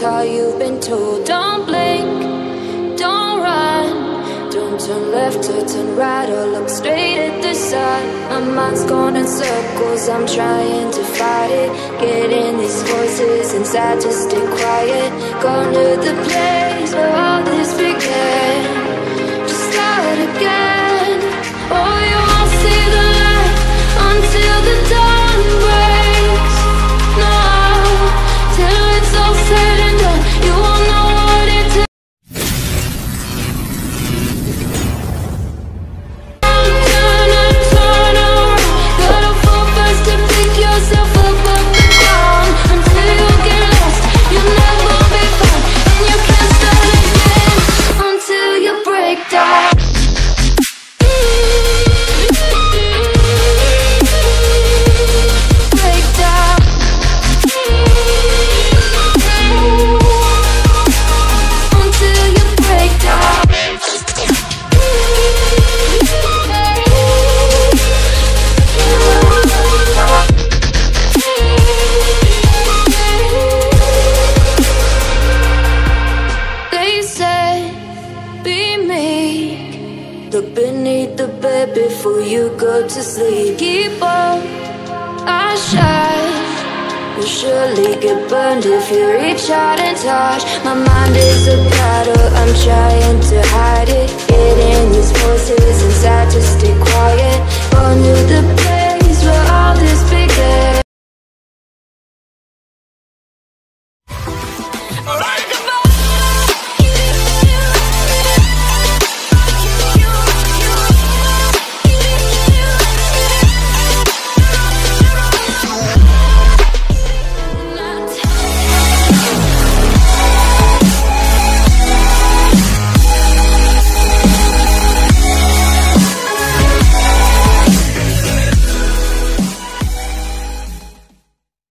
how you've been told. Don't blink, don't run, don't turn left or turn right or look straight at the sun. My mind's going in circles, I'm trying to fight it. Getting these voices inside to stay quiet. Gone to the place where all this began, to start again. Oh, you won't see the light until the dawn breaks. No, till it's all said and done, you won't know what it takes. Turn around, gotta fall fast to pick yourself up off the ground. Until you get lost, you'll never be found, and you can't start again until you break down. Look beneath the bed before you go to sleep. Keep on, I shine. You'll surely get burned if you reach out and touch. My mind is a battle, I'm trying to hide it. Getting these voices inside to stay quiet. Gone to the place where all this